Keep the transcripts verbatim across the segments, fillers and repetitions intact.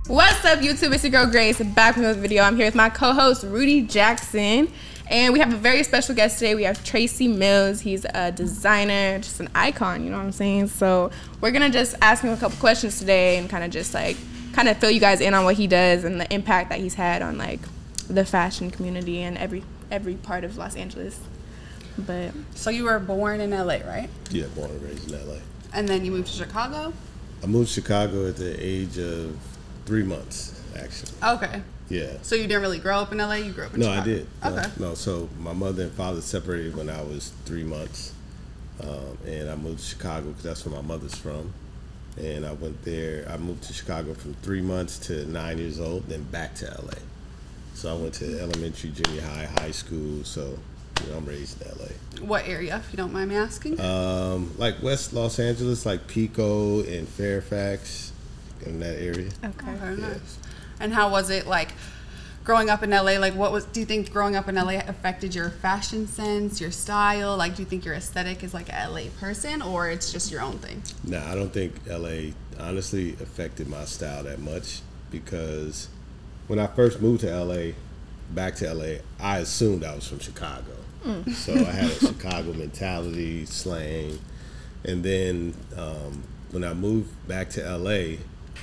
What's up, YouTube? It's your girl Grace, back with another video. I'm here with my co-host Rudy Jackson, and we have a very special guest today. We have Tracey Mills. He's a designer, just an icon, you know what I'm saying? So we're gonna just ask him a couple questions today and kind of just like kind of fill you guys in on what he does and the impact that he's had on like the fashion community and every every part of Los Angeles. But so you were born in L A, right? Yeah, born and raised in L A. And then you moved to Chicago? I moved to Chicago at the age of three months, actually. Okay. Yeah. So you didn't really grow up in L A? You grew up in no, Chicago? I did. Okay. No, no, so my mother and father separated when I was three months. Um, and I moved to Chicago because that's where my mother's from. And I went there. I moved to Chicago from three months to nine years old, then back to L A. So I went to elementary, junior high, high school. So, you know, I'm raised in L A. What area, if you don't mind me asking? Um, like West Los Angeles, like Pico and Fairfax, in that area. okay. Okay, Yeah. nice. And how was it like growing up in L A? Like, what was? Do you think growing up in L A affected your fashion sense, your style? Like, do you think your aesthetic is like an L A person, or it's just your own thing? No, I don't think L A honestly affected my style that much, because when I first moved to L A, back to L A, I assumed I was from Chicago. Mm. So I had a Chicago mentality, slang, and then um, when I moved back to L A,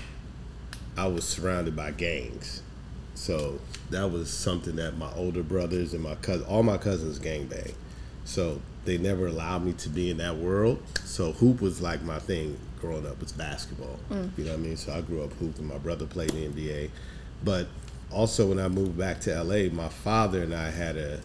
I was surrounded by gangs. So that was something that my older brothers and my cousin, all my cousins gangbang. So they never allowed me to be in that world. So hoop was like my thing growing up. It's basketball. Mm. You know what I mean? So I grew up hooping. My brother played in the N B A. But also when I moved back to L A, my father and I had a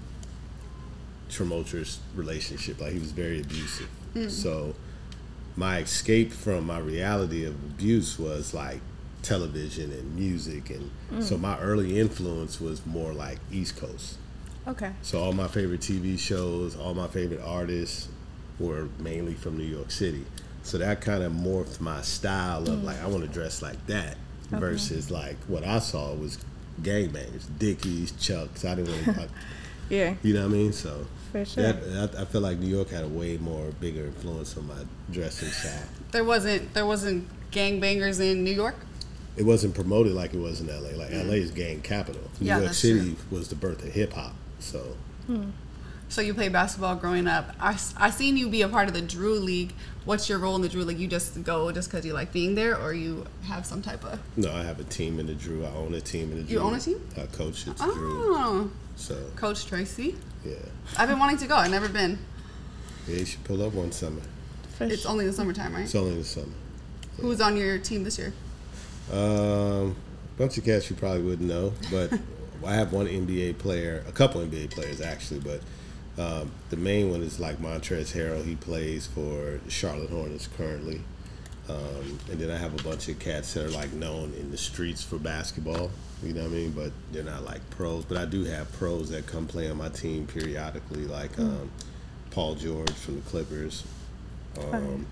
tumultuous relationship. Like, he was very abusive. Mm. So my escape from my reality of abuse was like television and music, and mm. so my early influence was more like East Coast. Okay. So all my favorite T V shows, all my favorite artists were mainly from New York City. So that kind of morphed my style of mm. like, I want to dress like that, okay, versus like what I saw was gangbangers, Dickies, Chucks. I didn't really, I, yeah. You know what I mean? So for sure. That, I, I feel like New York had a way more bigger influence on my dressing style. There wasn't there wasn't gangbangers in New York? It wasn't promoted like it was in L A. Like, mm. L A is gang capital. New yeah, York City true. was the birth of hip hop. So, mm. so you played basketball growing up. I I seen you be a part of the Drew League. What's your role in the Drew League? You just go just because you like being there, or you have some type of? No, I have a team in the Drew. I own a team in the Drew. You own a team? I coach it. Oh, Drew. So Coach Tracey. Yeah. I've been wanting to go. I've never been. Yeah, you should pull up one summer. For it's sure. Only in the summertime, right? It's only in the summer. Yeah. Who's on your team this year? Um, a bunch of cats you probably wouldn't know, but I have one N B A player, a couple N B A players actually, but um, the main one is like Montrezl Harrell. He plays for the Charlotte Hornets currently. Um, and then I have a bunch of cats that are like known in the streets for basketball, you know what I mean? But they're not like pros. But I do have pros that come play on my team periodically, like um, Paul George from the Clippers. Um,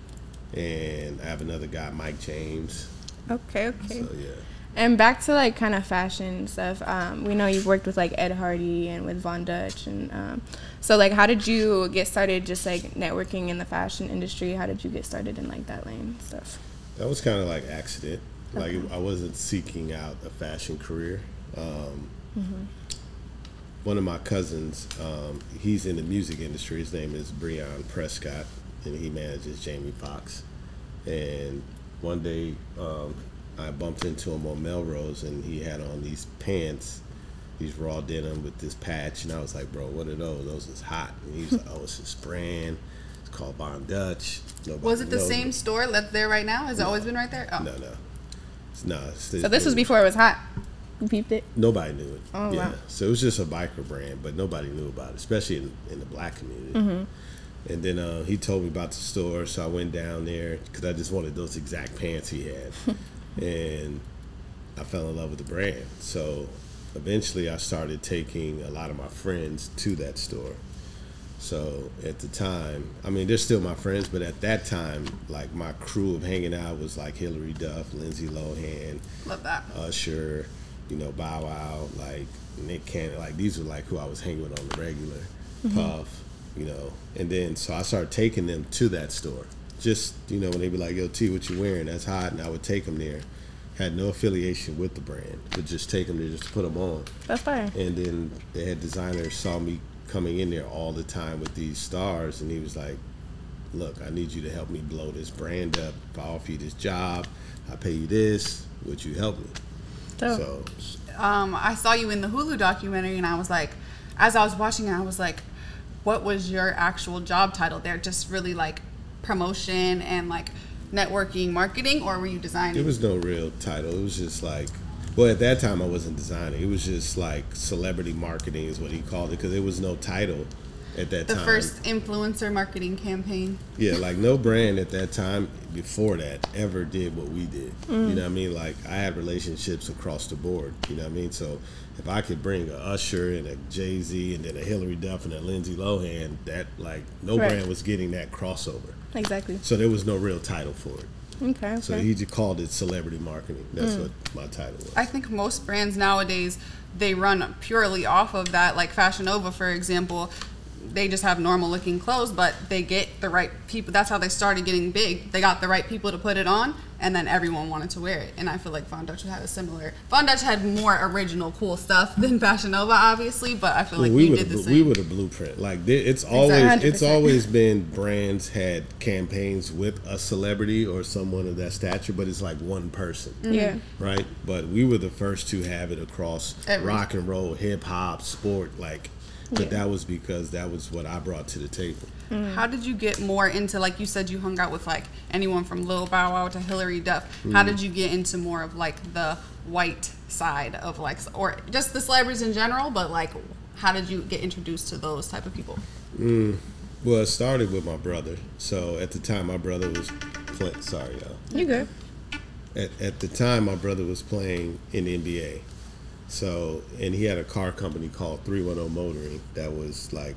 and I have another guy, Mike James. Okay, okay. So, yeah. And back to like kind of fashion stuff. Um, we know you've worked with like Ed Hardy and with Von Dutch, and um, so like, how did you get started? Just like networking in the fashion industry. How did you get started in like that lane stuff? That was kind of like accident. Okay. Like, I wasn't seeking out a fashion career. Um, mm-hmm. One of my cousins, um, he's in the music industry. His name is Breon Prescott, and he manages Jamie Foxx. And one day, um, I bumped into him on Melrose, and he had on these pants, these raw denim with this patch, and I was like, bro, what are those? Those is hot. And he was like, oh, it's this brand. It's called Von Dutch. Nobody was it the knows same it. store that's there right now? Has no. it always been right there? Oh. No, no. It's not. It's, so this was before it was hot? You peeped it? Nobody knew it. Oh, yeah. wow. So it was just a biker brand, but nobody knew about it, especially in, in the black community. Mm-hmm. And then uh, he told me about the store, so I went down there because I just wanted those exact pants he had. And I fell in love with the brand. So eventually I started taking a lot of my friends to that store. So at the time, I mean, they're still my friends, but at that time, like, my crew of hanging out was like Hillary Duff, Lindsay Lohan, love that, Usher, you know, Bow Wow, like Nick Cannon. Like, these were like who I was hanging with on the regular. Mm-hmm. Puff, you know. And then so I started taking them to that store. Just, you know, when they be like, yo, T, what you wearing? That's hot. And I would take them there. had no affiliation with the brand, but just take them to just put them on. That's fine. And then the head designer saw me coming in there all the time with these stars, and he was like, look, I need you to help me blow this brand up. If I offer you this job, I pay you this, would you help me? So, So Um, I saw you in the Hulu documentary, and I was like, as I was watching it, I was like, what was your actual job title there? Just really like promotion and like networking, marketing, or were you designing? it was no real title. It was just like, well, at that time I wasn't designing. It was just like celebrity marketing is what he called it, because there was no title at that the time. first influencer marketing campaign. Yeah, like no brand at that time before that ever did what we did. Mm. You know what I mean? Like I had relationships across the board. You know what I mean? So if I could bring a Usher and a Jay-Z and then a Hillary Duff and a Lindsay Lohan, that like no Right. brand was getting that crossover. exactly. So there was no real title for it. Okay. Okay. So he just called it celebrity marketing. That's Mm. what my title was. I think most brands nowadays, they run purely off of that. Like Fashion Nova, for example, they just have normal looking clothes, but they get the right people. That's how they started getting big. They got the right people to put it on, and then everyone wanted to wear it. And I feel like Von Dutch had a similar. Von Dutch had more original cool stuff than Fashion Nova, obviously, but I feel like Well, we you were did the, the we same. were the blueprint. Like there- it's always one hundred it's percent. always been brands had campaigns with a celebrity or someone of that stature, but it's like one person, yeah. right? But we were the first to have it across Every- rock and roll, hip hop, sport, like. But Yeah. that was because that was what I brought to the table. How did you get more into, like you said, you hung out with like anyone from Lil Bow Wow to Hillary Duff. How did you get into more of like the white side of like, or just the celebrities in general, but like, how did you get introduced to those type of people? Mm. Well, it started with my brother. So at the time, my brother was play- sorry, y'all. You good? At, at the time, my brother was playing in the N B A. So, and he had a car company called three one zero Motoring that was like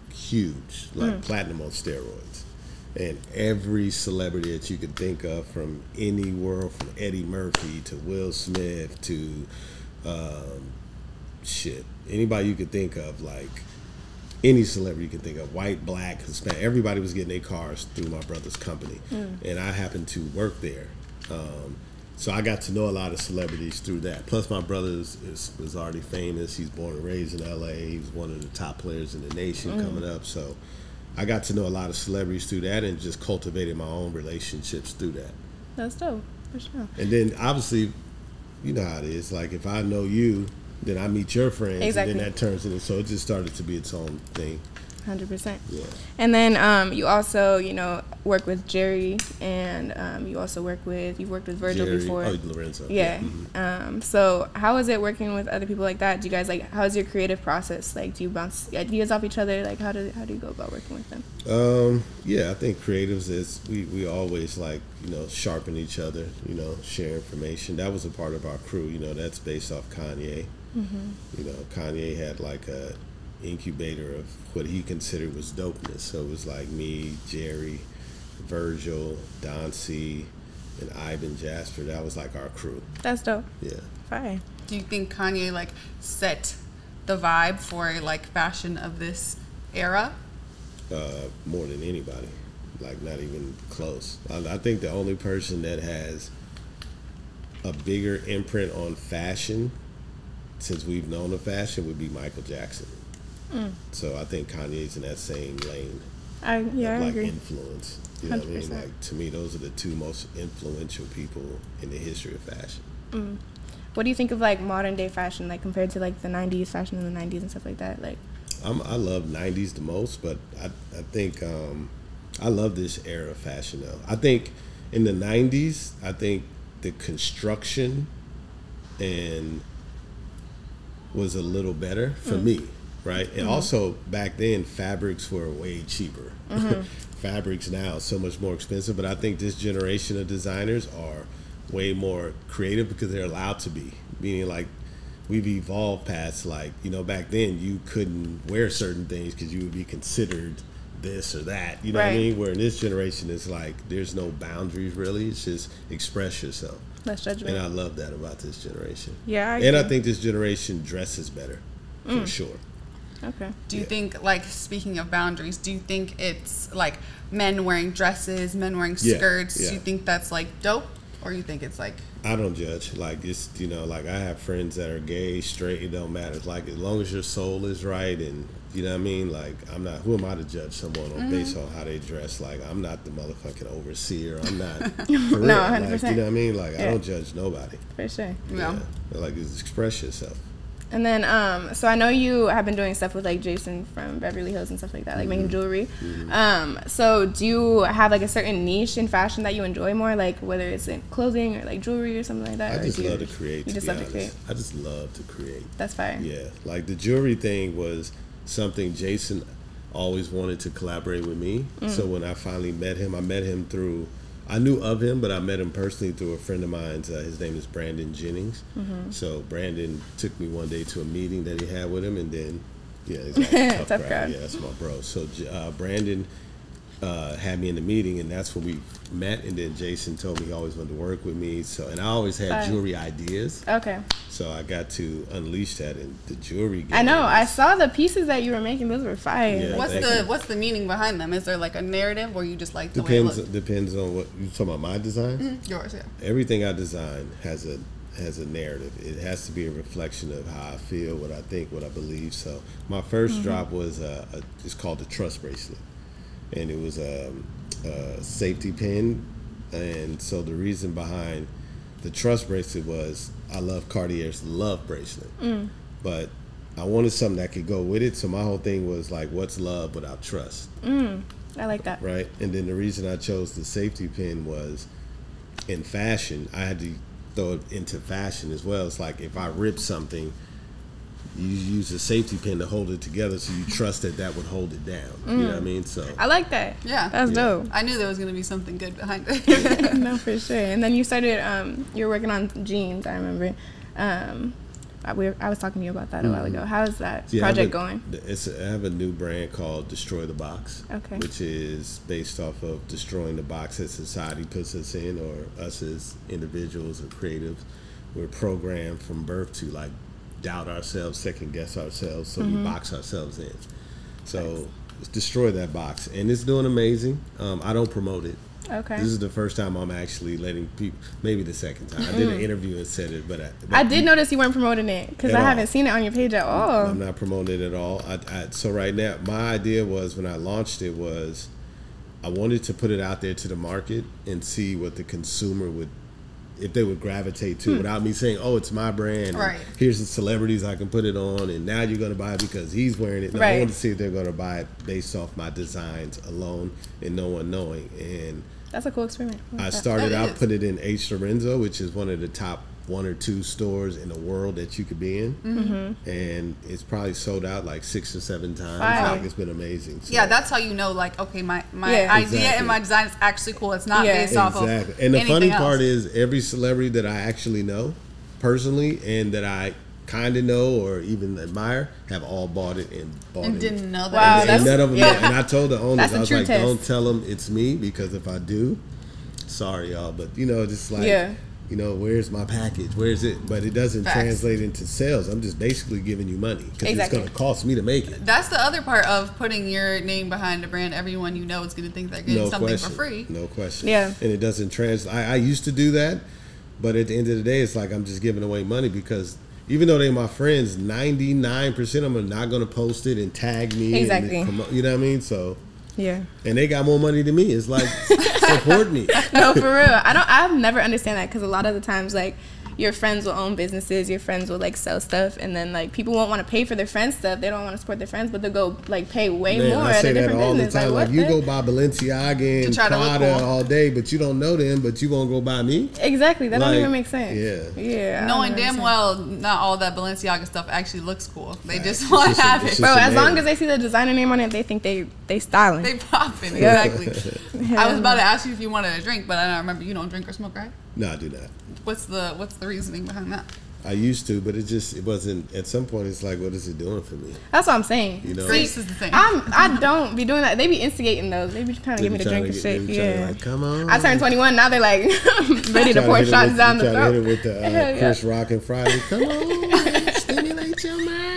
huge, like platinum on steroids. And every celebrity that you could think of from any world, from Eddie Murphy to Will Smith to um, shit, anybody you could think of, like any celebrity you could think of, white, black, Hispanic, everybody was getting their cars through my brother's company. And I happened to work there. Um, So I got to know a lot of celebrities through that. Plus, my brother is, is, was already famous. He's born and raised in L A. He was one of the top players in the nation Mm. coming up. So I got to know a lot of celebrities through that and just cultivated my own relationships through that. That's dope, for sure. And then, obviously, you know how it is. Like, if I know you, then I meet your friends. Exactly. And then that turns into, so it just started to be its own thing. one hundred percent. Yeah. And then um, you also, you know, work with Jerry, and um, you also work with, you've worked with Virgil Jerry, before. Oh, Lorenzo. Yeah. Mhm. Um, so how is it working with other people like that? Do you guys like, how's your creative process? Like, do you bounce ideas off each other? Like, how do how do you go about working with them? Um, yeah, I think creatives is we, we always like, you know, sharpen each other, you know, share information. That was a part of our crew, you know, that's based off Kanye. Mm-hmm. You know, Kanye had like a incubator of what he considered was dopeness. So it was like me, Jerry, Virgil, Don C, and Ivan Jasper. That was like our crew. That's dope. Yeah. Fine. Do you think Kanye like set the vibe for like fashion of this era? Uh, more than anybody, like not even close. I, I think the only person that has a bigger imprint on fashion since we've known of fashion would be Michael Jackson. Mm. So I think Kanye's in that same lane I yeah, of I like agree. influence. You know what I mean? one hundred percent. Like to me, those are the two most influential people in the history of fashion. Mm. What do you think of like modern day fashion, like compared to like the nineties fashion in the nineties and stuff like that? Like, I'm, I love nineties the most, but I, I think um, I love this era of fashion though. I think in the nineties, I think the construction and was a little better for Mm. me, right? And Mm-hmm. also back then, fabrics were way cheaper. Mm-hmm. Fabrics now are so much more expensive, but I think this generation of designers are way more creative because they're allowed to be. Meaning, like, we've evolved past, like, you know, back then you couldn't wear certain things because you would be considered this or that. You know what I Right. mean? Where in this generation, it's like there's no boundaries really. It's just express yourself. less judgment. And I love that about this generation. Yeah, I and I agree. think this generation dresses better, for Mm. sure. Okay. Do you Yeah. think, like, speaking of boundaries, do you think it's like men wearing dresses, men wearing Yeah, skirts? yeah. Do you think that's like dope? Or you think it's like... I don't judge. Like, it's, you know, like I have friends that are gay, straight, it don't matter. It's like, as long as your soul is right and, you know what I mean? Like, I'm not, who am I to judge someone on mm-hmm. based on how they dress? Like, I'm not the motherfucking overseer. I'm not, for real. No, one hundred percent. Like, you know what I mean? Like, yeah. I don't judge nobody. For sure. Yeah. yeah. Like, just express yourself. And then, um, so I know you have been doing stuff with like Jason from Beverly Hills and stuff like that, like mm-hmm. making jewelry. Mm-hmm. Um, so do you have like a certain niche in fashion that you enjoy more, like whether it's in clothing or like jewelry or something like that? I just love you, to create. You to just be love honest. to create. I just love to create. That's fine. Yeah, like the jewelry thing was something Jason always wanted to collaborate with me. Mm. So when I finally met him, I met him through. I knew of him, but I met him personally through a friend of mine's. Uh, his name is Brandon Jennings. Mm-hmm. So Brandon took me one day to a meeting that he had with him, and then, yeah, he's like a tough, tough crowd. crowd. Yeah, that's my bro. So uh, Brandon uh, had me in the meeting, and that's when we met. And then Jason told me he always wanted to work with me. So, and I always had uh, jewelry ideas. Okay. So I got to unleash that in the jewelry game. I know. I saw the pieces that you were making. Those were fire. Yeah, what's the you. What's the meaning behind them? Is there like a narrative, or you just like the depends, way it looks? Depends on what you talking about. My designs. Mm-hmm. Yours, yeah. Everything I design has a has a narrative. It has to be a reflection of how I feel, what I think, what I believe. So my first mm-hmm. drop was a, a it's called the Trust Bracelet, and it was a, a safety pin. And so the reason behind the Trust Bracelet was I love Cartier's Love Bracelet, mm. but I wanted something that could go with it. So my whole thing was like, what's love without trust? Mm. I like that. Right. And then the reason I chose the safety pin was in fashion. I had to throw it into fashion as well. It's like if I rip something, you use a safety pin to hold it together, so you trust that that would hold it down. Mm. You know what I mean? So I like that. Yeah, that's yeah. dope. I knew there was going to be something good behind it. No, for sure. And then you started. Um, you were working on jeans. I remember. Um, I, we were, I was talking to you about that a while ago. How is that yeah, project a, going? It's a, I have a new brand called Destroy the Box, okay. which is based off of destroying the box that society puts us in, or us as individuals or creatives. We're programmed from birth to like doubt ourselves, second guess ourselves, so mm-hmm. we box ourselves in. So nice. Let's destroy that box, and it's doing amazing. Um, I don't promote it. Okay. This is the first time I'm actually letting people, maybe the second time. I did an interview and said it, but I, but I did notice you weren't promoting it because I all. haven't seen it on your page at all. I'm not promoting it at all. I, I, so right now, my idea was when I launched it was I wanted to put it out there to the market and see what the consumer would, if they would gravitate to, hmm. without me saying, "Oh, it's my brand. Right. And here's the celebrities I can put it on, and now you're going to buy it because he's wearing it." No, right. I want to see if they're going to buy it based off my designs alone and no one knowing. And that's a cool experiment. I, I started out put it in H. Lorenzo, which is one of the top one or two stores in the world that you could be in, mm-hmm. and it's probably sold out like six or seven times. Wow. Like it's been amazing. So. Yeah, that's how you know, like, okay, my, my yeah. idea exactly. and my design is actually cool. It's not yeah. based exactly. off of And the funny else. part is every celebrity that I actually know personally and that I kind of know or even admire have all bought it and bought and it. didn't know that. Wow, and that's, none of them yeah. know. And I told the owners, I was like, test. don't tell them it's me, because if I do, sorry y'all, but you know, just like, yeah. you know, where's my package? Where's it? But it doesn't Facts. translate into sales. I'm just basically giving you money because exactly. it's going to cost me to make it. That's the other part of putting your name behind a brand. Everyone you know is going to think they're getting no something question. for free. No question. Yeah. And it doesn't translate. I, I used to do that, but at the end of the day, it's like I'm just giving away money because even though they're my friends, ninety-nine percent of them are not going to post it and tag me. Exactly. And promote, you know what I mean? So. Yeah. And they got more money than me. It's like, support me. No, for real. I don't. I've never understand that because a lot of the times, like, your friends will own businesses, your friends will like sell stuff, and then like people won't want to pay for their friends' stuff. They don't want to support their friends, but they'll go like pay way Man, more I at say a that different all business. the time. Like, like you go buy Balenciaga and Prada cool. all day, but you don't know them, but you won't go buy me. Exactly. That like, don't even make sense. Yeah. Yeah. Knowing damn well not all that Balenciaga stuff actually looks cool. They right. just want to have it. Bro, as long as they see the designer name on it, they think they they styling. They popping. Exactly. Yeah. I was about to ask you if you wanted a drink, but I don't remember. You don't drink or smoke, right? No, I do not. What's the What's the reasoning behind that? I used to, but it just it wasn't. At some point, it's like, what is it doing for me? That's what I'm saying. You know, Grace is the thing. I'm I don't be doing that. They be instigating those. They be trying to they give me the drink and shit. Yeah. Like, come on. I turned twenty-one. Now they're like ready to pour shots down the throat. Trying to hit it with the uh, Chris Rock and Friday. Come on, stimulate your mind. Is it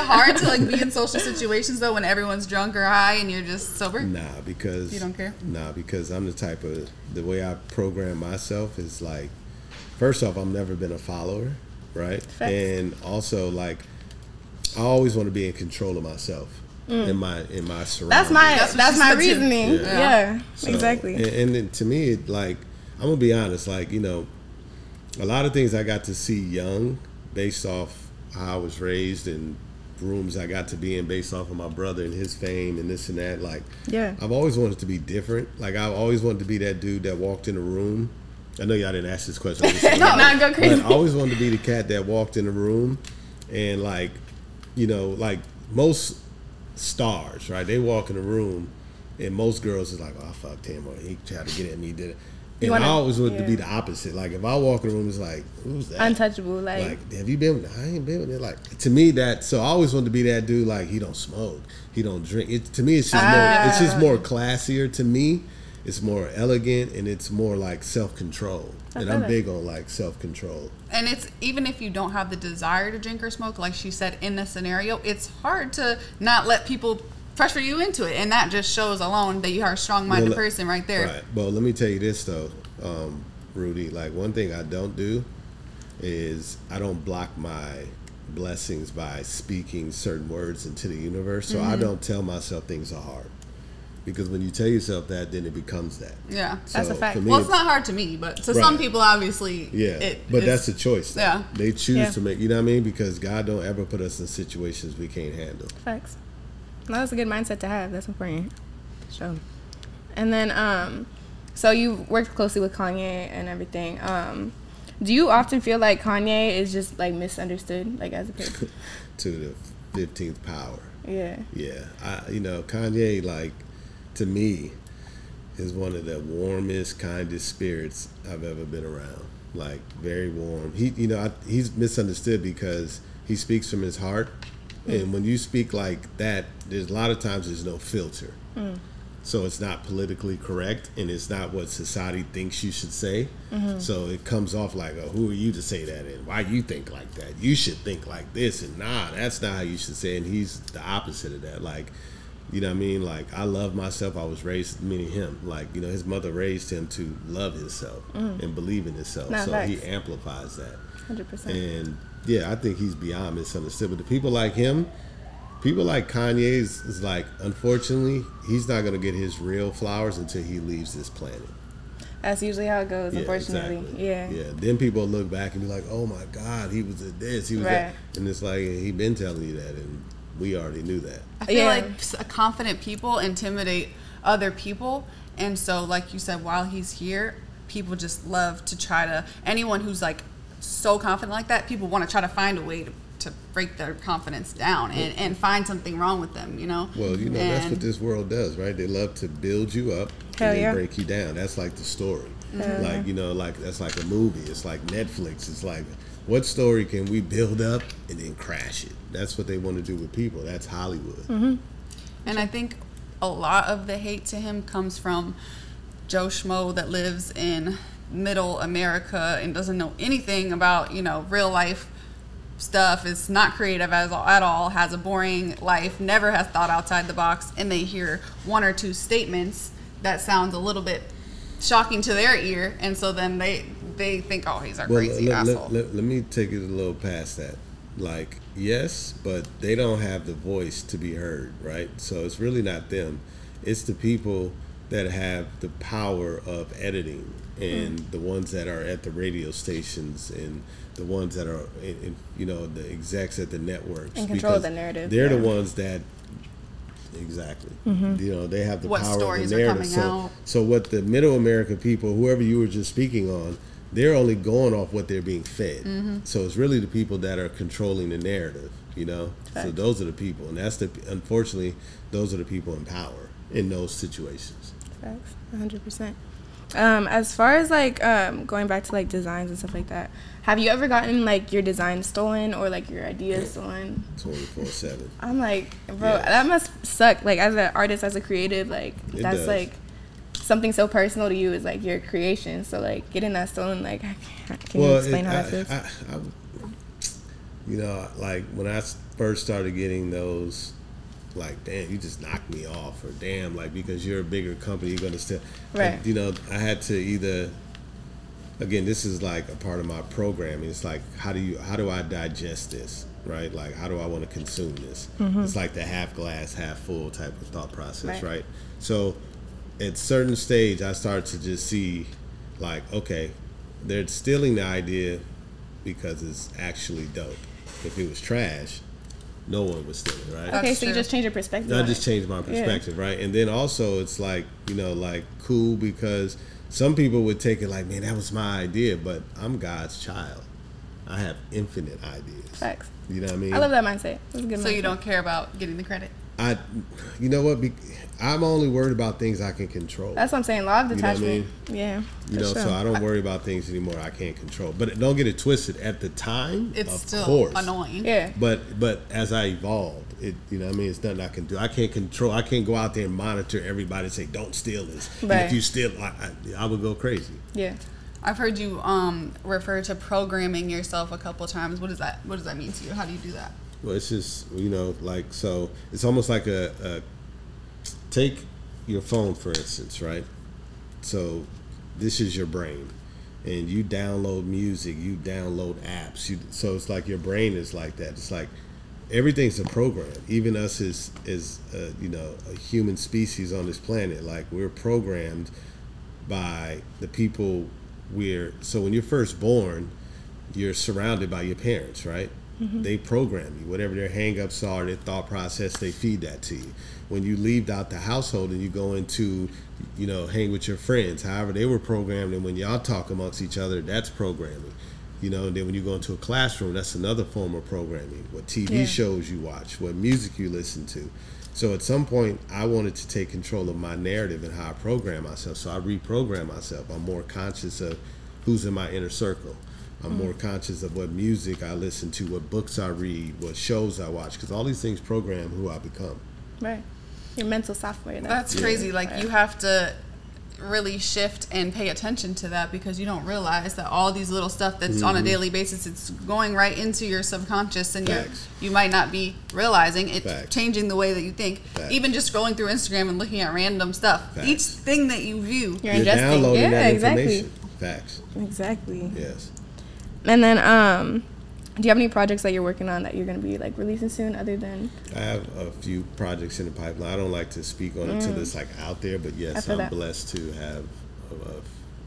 hard to like be in social situations though when everyone's drunk or high and you're just sober? Nah, because you don't care. Nah, because I'm the type of the way I program myself is like, first off, I've never been a follower, right? Facts. And also like, I always want to be in control of myself. Mm. In my in my surroundings. That's my that's, that's my reasoning. Yeah, yeah, yeah so, exactly. And, and then to me, it, like I'm gonna be honest, like you know, a lot of things I got to see young, based off how I was raised and rooms I got to be in, based off of my brother and his fame and this and that. Like, yeah, I've always wanted to be different. Like I've always wanted to be that dude that walked in a room. I know y'all didn't ask this question. No, not go crazy. But I always wanted to be the cat that walked in a room and like, you know, like most stars, right? They walk in the room, and most girls is like, "Oh, I fucked him," or he tried to get at me, did it. And wanna, I always wanted yeah. to be the opposite. Like if I walk in the room, it's like, "Who's that?" Untouchable. Like, like have you been? I ain't been with it. Like to me, that so I always wanted to be that dude. Like he don't smoke, he don't drink. It, to me, it's just uh, more. It's just more classier. To me, it's more elegant and it's more like self control. And I'm big on like self control. And it's even if you don't have the desire to drink or smoke, like she said in this scenario, it's hard to not let people pressure you into it, and that just shows alone that you are a strong-minded well, person right there. Right. Well, let me tell you this though, um, Rudy. Like one thing I don't do is I don't block my blessings by speaking certain words into the universe. So mm-hmm. I don't tell myself things are hard. Because when you tell yourself that, then it becomes that. Yeah, so that's a fact. Me, well, it's, it's not hard to me, but to right. some people, obviously, yeah. It, but that's a choice. Though. Yeah, they choose yeah. to make. You know what I mean? Because God don't ever put us in situations we can't handle. Facts. No, that's a good mindset to have. That's important. Sure. And then, um, so you worked closely with Kanye and everything. Um, do you often feel like Kanye is just like misunderstood, like as a person? To the fifteenth power. Yeah. Yeah. I, you know, Kanye, like. To me, is one of the warmest, kindest spirits I've ever been around. Like very warm. He, you know, I, he's misunderstood because he speaks from his heart, mm. and when you speak like that, there's a lot of times there's no filter. Mm. So it's not politically correct, and it's not what society thinks you should say. Mm-hmm. So it comes off like, oh, who are you to say that? And why you think like that? You should think like this, and nah, that's not how you should say it. And he's the opposite of that. Like. You know what I mean? Like, I love myself. I was raised, meaning him. Like, you know, his mother raised him to love himself mm. and believe in himself. No, so facts. He amplifies that. one hundred percent. And, yeah, I think he's beyond misunderstood. But the people like him, people like Kanye is, is like, unfortunately, he's not going to get his real flowers until he leaves this planet. That's usually how it goes, yeah, unfortunately. Exactly. Yeah. Yeah. Then people look back and be like, oh, my God, he was at this. He was right. that. And it's like, he been telling you that. And we already knew that. I feel yeah. like confident people intimidate other people, and so like you said, while he's here, people just love to try to, anyone who's like so confident like that, people want to try to find a way to, to break their confidence down and, and find something wrong with them, you know? Well, you know, and that's what this world does, right? They love to build you up Hell and then yeah. break you down. That's like the story. Mm-hmm. Like, you know, like that's like a movie. It's like Netflix. It's like, what story can we build up and then crash it? That's what they want to do with people. That's Hollywood. Mm-hmm. And I think a lot of the hate to him comes from Joe Schmo that lives in middle America and doesn't know anything about, you know, real life stuff, is not creative as, at all, has a boring life, never has thought outside the box, and they hear one or two statements that sounds a little bit shocking to their ear, and so then they they think, oh, he's a well, crazy let, asshole. Let, let, let me take it a little past that. Like, yes, but they don't have the voice to be heard, right? So it's really not them. It's the people that have the power of editing, and mm. the ones that are at the radio stations, and the ones that are, in, in, you know, the execs at the networks. In control of the narrative. They're yeah. the ones that, exactly. Mm-hmm. You know, they have the what power stories of the narrative. Are coming so, out. so what the middle America people, whoever you were just speaking on, they're only going off what they're being fed. Mm-hmm. So it's really the people that are controlling the narrative, you know? Facts. So those are the people. And that's the, unfortunately, those are the people in power in those situations. Facts, one hundred percent. Um, as far as like um, going back to like designs and stuff like that, have you ever gotten like your designs stolen or like your ideas stolen? twenty-four seven. I'm like, bro, yes. that must suck. Like as an artist, as a creative, like It that's does. like something so personal to you is like your creation. So like getting that stolen, like, can well, you explain it, how I, that feels? I, I, You know, like when I first started getting those, like, damn, you just knocked me off, or damn, like, because you're a bigger company, you're gonna still, right? You know, I had to either, again, this is like a part of my programming. It's like, how do you, how do I digest this, right? Like, how do I want to consume this? Mm-hmm. It's like the half glass, half full type of thought process, right? right? So, at certain stage, I started to just see, like, okay, they're stealing the idea because it's actually dope. If it was trash, no one would steal it, right? Okay, That's so you true. just change your perspective. I on just it. changed my perspective, yeah. right? And then also it's like, you know, like cool, because some people would take it like, man, that was my idea, but I'm God's child. I have infinite ideas. Facts. You know what I mean? I love that mindset. That's a good So mindset. you don't care about getting the credit? I, you know what? Be, I'm only worried about things I can control. That's what I'm saying. Law of detachment. You know Yeah. You know, sure. so I don't worry about things anymore I can't control. But don't get it twisted. At the time, It's of still course, annoying. Yeah. But but as I evolved, it you know what I mean, it's nothing I can do. I can't control. I can't go out there and monitor everybody and say don't steal this. And Right. if you steal, I, I, I would go crazy. Yeah. I've heard you um, refer to programming yourself a couple times. What does that What does that mean to you? How do you do that? Well, it's just, you know, like, so it's almost like a, a take your phone, for instance, right? So this is your brain, and you download music, you download apps. You, so it's like your brain is like that. It's like everything's a program. Even us as, as uh, you know, a human species on this planet, like we're programmed by the people we're, so when you're first born, you're surrounded by your parents, right? Mm-hmm. They program you. Whatever their hang-ups are, their thought process, they feed that to you. When you leave out the household and you go into, you know, hang with your friends, however they were programmed, and when y'all talk amongst each other, that's programming. You know, and then when you go into a classroom, that's another form of programming. What T V yeah. shows you watch, what music you listen to. So at some point, I wanted to take control of my narrative and how I program myself. So I reprogram myself. I'm more conscious of who's in my inner circle. I'm mm-hmm. more conscious of what music I listen to, what books I read, what shows I watch, because all these things program who I become. Right. Your mental software. Though. That's crazy. Yeah. Like right. you have to really shift and pay attention to that, because you don't realize that all these little stuff that's mm-hmm. on a daily basis, it's going right into your subconscious, and you you might not be realizing it's Facts. Changing the way that you think. Facts. Even just scrolling through Instagram and looking at random stuff. Facts. Each thing that you view, you're, you're ingesting. downloading yeah, that exactly. information. Facts. Exactly. Yes. And then, um, do you have any projects that you're working on that you're going to be like releasing soon, other than? I have a few projects in the pipeline. I don't like to speak on it until mm. it's like out there, but yes, I'm that. blessed to have. A, a,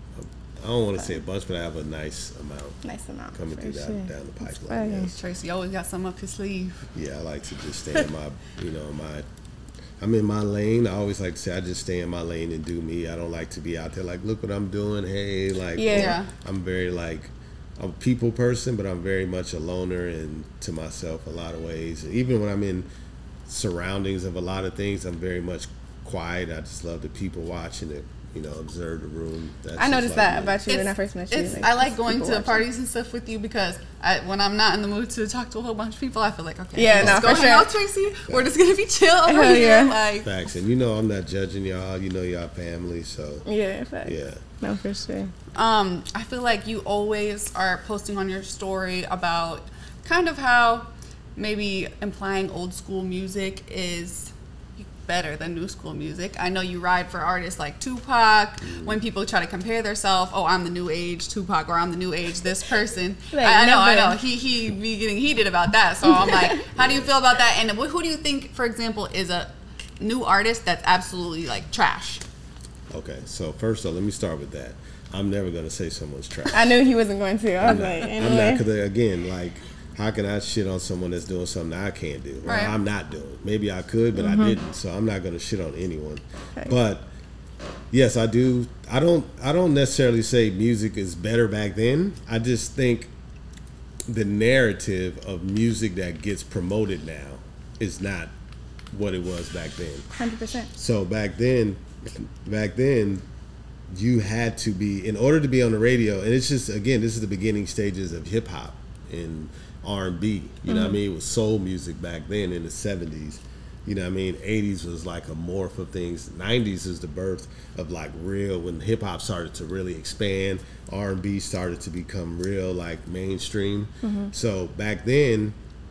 a, I don't want to say a bunch, but I have a nice amount. Nice amount coming through sure. down, down the pipeline. Yes. Tracy always got some up his sleeve. Yeah, I like to just stay in my, you know, my. I'm in my lane. I always like to say I just stay in my lane and do me. I don't like to be out there like, look what I'm doing. Hey, like, yeah. yeah. I'm very like. I'm a people person, but I'm very much a loner and to myself a lot of ways. And even when I'm in surroundings of a lot of things, I'm very much quiet. I just love the people watching it, you know, observe the room. That's I noticed like that me. about you it's, when I first met you. Like, I like going to parties and stuff with you, because I, when I'm not in the mood to talk to a whole bunch of people, I feel like, okay, yeah, let's no, go for hang sure. out, Tracy. Facts. We're just going to be chill over Hell here. Yeah. Like, Facts. And you know I'm not judging y'all. You know y'all family, so. Yeah, facts. Yeah. No, for sure. Um, I feel like you always are posting on your story about kind of how maybe implying old school music is better than new school music. I know you ride for artists like Tupac. Mm. When people try to compare themselves, oh, I'm the new age Tupac, or I'm the new age this person. Like, I, I know, never. I know. He he be getting heated about that. So I'm like, how do you feel about that? And who do you think, for example, is a new artist that's absolutely like trash? Okay, so first of all, let me start with that. I'm never gonna say someone's trash. I knew he wasn't going to. I was I'm like, not, anyway. I'm not, because again, like, how can I shit on someone that's doing something I can't do? Or right. I'm not doing. Maybe I could, but mm-hmm. I didn't. So I'm not gonna shit on anyone. Okay. But yes, I do. I don't. I don't necessarily say music is better back then. I just think the narrative of music that gets promoted now is not what it was back then. one hundred percent. So back then, back then, you had to be, in order to be on the radio, and it's just, again, this is the beginning stages of hip hop and R and B. You mm-hmm. know what I mean? It was soul music back then in the seventies. You know what I mean? eighties was like a morph of things. nineties is the birth of like real, when hip hop started to really expand, R and B started to become real, like mainstream. Mm-hmm. So back then,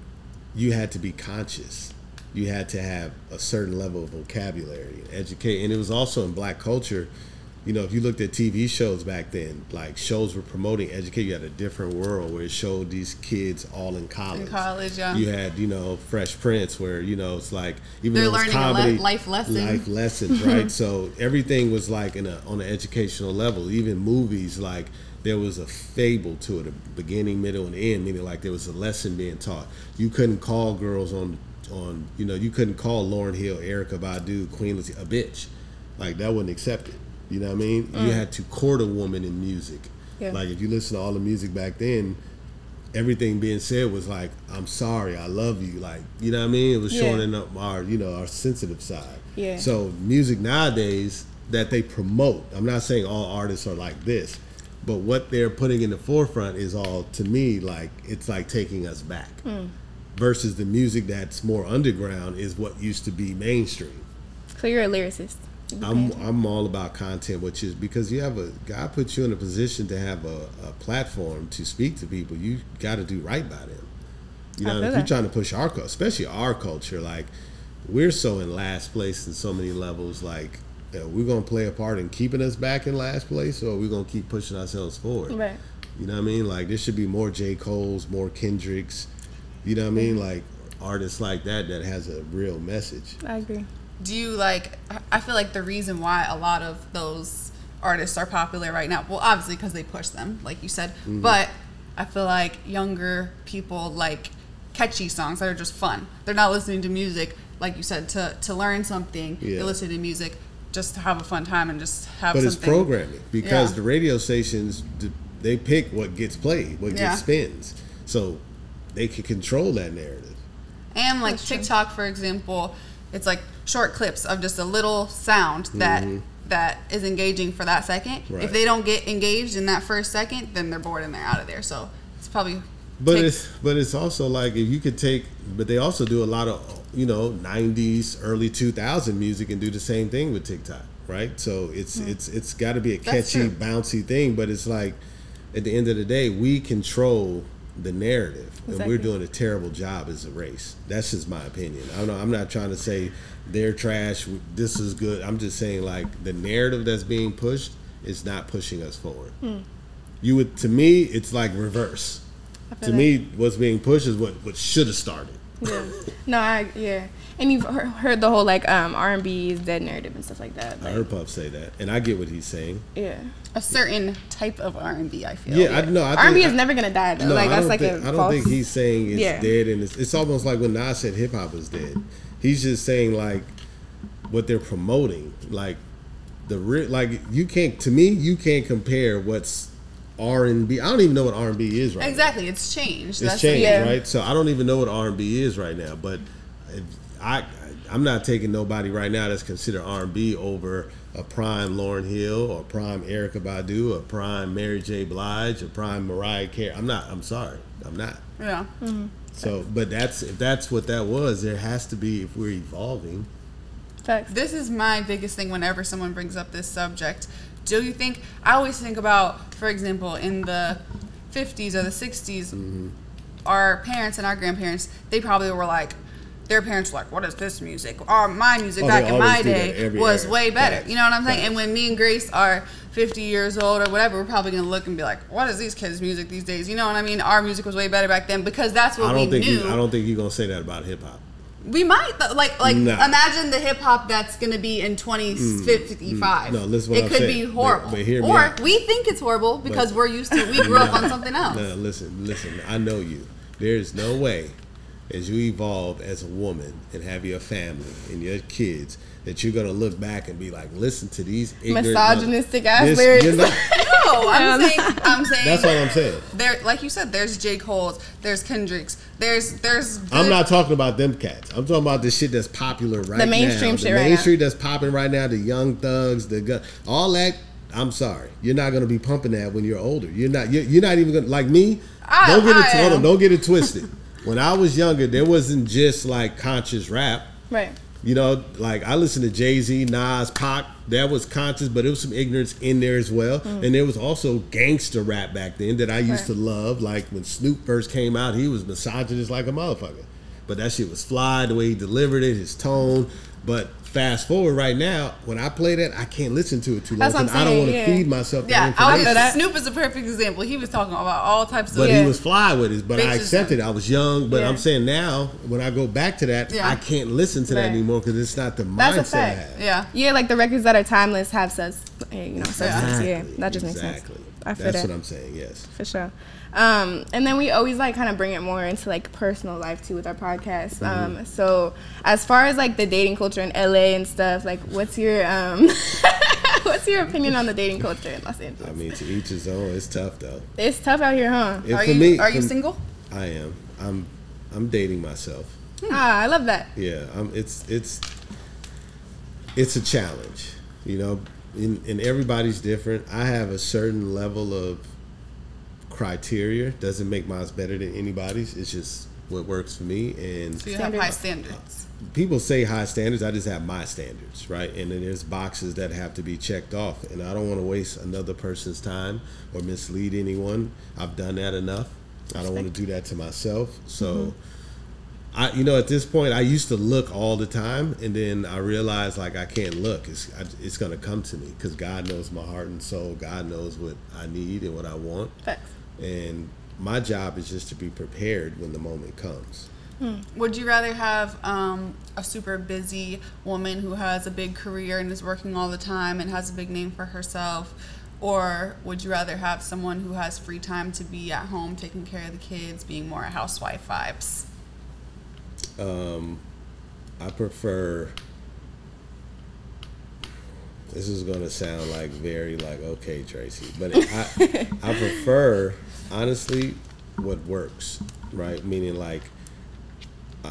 you had to be conscious. You had to have a certain level of vocabulary, educate, and it was also in black culture. You know, if you looked at T V shows back then, like shows were promoting education. You had a different world where it showed these kids all in college. In college, yeah. You had, you know, Fresh Prince, where, you know, it's like, even they're though it's learning comedy, a le- life lesson. life lessons, right? So everything was like in a on an educational level. Even movies, like there was a fable to it, a beginning, middle, and end. Meaning, like there was a lesson being taught. You couldn't call girls on on, you know, you couldn't call Lauryn Hill, Erykah Badu, Queen Latifah a bitch. Like that wasn't accepted. You know what I mean? Mm. You had to court a woman in music. Yeah. Like if you listen to all the music back then, everything being said was like, I'm sorry, I love you. Like, you know what I mean? It was showing yeah. in our, you know, our sensitive side. Yeah. So music nowadays that they promote, I'm not saying all artists are like this, but what they're putting in the forefront is all, to me, like, it's like taking us back. Mm. Versus the music that's more underground is what used to be mainstream. So you're a lyricist. I'm I'm all about content, which is because you have a God puts you in a position to have a, a platform to speak to people. You got to do right by them. You know, if you're trying to push our culture, especially our culture, like we're so in last place in so many levels. Like, you know, we're gonna play a part in keeping us back in last place, or we're gonna keep pushing ourselves forward. Right. You know what I mean? Like there should be more J. Cole's, more Kendricks. You know what I mean? Mm-hmm. Like artists like that that has a real message. I agree. Do you like, I feel like the reason why a lot of those artists are popular right now, well, obviously because they push them, like you said, mm-hmm. but I feel like younger people like catchy songs that are just fun. They're not listening to music, like you said, to, to learn something. Yeah. They're listening to music just to have a fun time and just have but something. But it's programming because yeah. the radio stations, they pick what gets played, what yeah. gets spins. So they can control that narrative. And like That's TikTok, true. for example, it's like short clips of just a little sound that mm-hmm. that is engaging for that second. Right. If they don't get engaged in that first second, then they're bored and they're out of there. So it's probably. But it's but it's also like if you could take, but they also do a lot of, you know, nineties, early two thousand music and do the same thing with TikTok, right? So it's mm-hmm. it's it's got to be a catchy, bouncy thing. But it's like at the end of the day, we control the narrative, exactly. and we're doing a terrible job as a race. That's just my opinion. I don't know. I'm not trying to say they're trash, this is good. I'm just saying like the narrative that's being pushed is not pushing us forward. Hmm. You would, to me, it's like reverse. To me, what's being pushed is what, what should have started. Yeah. No, I yeah. And you've heard the whole like um, R and B is dead narrative and stuff like that. Like, I heard Puff say that, and I get what he's saying. Yeah. A certain type of R and B, I feel. Yeah, I know. R and B is never gonna die though. No, like I that's don't like think, a I don't false... think he's saying it's yeah. dead, and it's, it's almost like when Nas said hip hop is dead. He's just saying like what they're promoting, like the real, like you can't. To me, you can't compare what's R and B. I don't even know what R and B is right exactly. now. It's changed. It's That's changed, yeah. right? So I don't even know what R and B is right now. But if I, I'm not taking nobody right now that's considered R and B over a prime Lauryn Hill or prime Erykah Badu or prime Mary J. Blige or prime Mariah Carey. I'm not. I'm sorry. I'm not. Yeah. Mm-hmm. So, but that's if that's what that was. There has to be if we're evolving. Facts. This is my biggest thing whenever someone brings up this subject. Do you think, I always think about, for example, in the fifties or the sixties, mm-hmm. our parents and our grandparents, they probably were like, their parents were like, what is this music? Or my music oh, back in my day was era. way better. Facts. You know what I'm saying? Facts. And when me and Grace are fifty years old or whatever, we're probably going to look and be like, what is these kids' music these days? You know what I mean? Our music was way better back then because that's what I don't we think knew. You, I don't think you're going to say that about hip-hop. We might like like no. imagine the hip hop that's gonna be in twenty fifty-five. Mm, no, listen what it I'm could saying. be horrible, but, but hear me or out. we think it's horrible because but, we're used to. We grew no, up on something else. No, listen, listen. I know you. There's no way, as you evolve as a woman and have your family and your kids, that you're gonna look back and be like, listen to these ignorant, misogynistic ass this, lyrics. You're not, no, I'm saying, I'm saying. That's what I'm saying. There, like you said, there's J. Cole's, there's Kendrick's, there's, there's. Good, I'm not talking about them cats. I'm talking about the shit that's popular right now. The mainstream now. shit the right now. The mainstream that's popping right now. The Young Thugs, the gun, all that. I'm sorry, you're not gonna be pumping that when you're older. You're not. You're, you're not even gonna like me. I, don't get I it. Hold on, don't get it twisted. When I was younger, there wasn't just like conscious rap. Right. You know, like I listened to Jay-Z, Nas, Pac. That was conscious, but it was some ignorance in there as well. Mm. And there was also gangster rap back then that I used right. to love. Like when Snoop first came out, he was misogynist like a motherfucker. But that shit was fly, the way he delivered it, his tone. But fast forward right now, when I play that, I can't listen to it too long because I don't want to yeah. feed myself yeah, that information. Yeah, Snoop is a perfect example. He was talking about all types of... But yeah. he was fly with it, but Bitches I accepted it. I was young, but yeah. I'm saying now, when I go back to that, yeah. I can't listen to right. that anymore because it's not the That's mindset I have. Yeah. Yeah, like the records that are timeless have such, you know, substance. Exactly. Yeah, that just exactly. makes sense. I feel That's that. what I'm saying, yes. For sure. Um, and then we always like kind of bring it more into like personal life too with our podcast. Mm-hmm. Um, so as far as like the dating culture in L A and stuff, like what's your um, what's your opinion on the dating culture in Los Angeles? I mean, to each his own. It's tough though. It's tough out here, huh? If Are for you me, are you for, single? I am. I'm I'm dating myself. Hmm. Ah, I love that. Yeah, I'm, it's it's it's a challenge, you know. And, and everybody's different. I have a certain level of criteria. Doesn't make mine better than anybody's. It's just what works for me. And so you have high standards. People say high standards. I just have my standards, right? And then there's boxes that have to be checked off. And I don't want to waste another person's time or mislead anyone. I've done that enough. I don't want to do that to myself. So. Mm-hmm. I, you know, at this point, I used to look all the time, and then I realized like I can't look. It's I, it's gonna come to me because God knows my heart and soul. God knows what I need and what I want. Facts. And my job is just to be prepared when the moment comes. Hmm. Would you rather have um, a super busy woman who has a big career and is working all the time and has a big name for herself, or would you rather have someone who has free time to be at home taking care of the kids, being more a housewife vibes? Um, I prefer. This is going to sound like very like okay, Tracy, but I I prefer honestly what works, right? Meaning like I,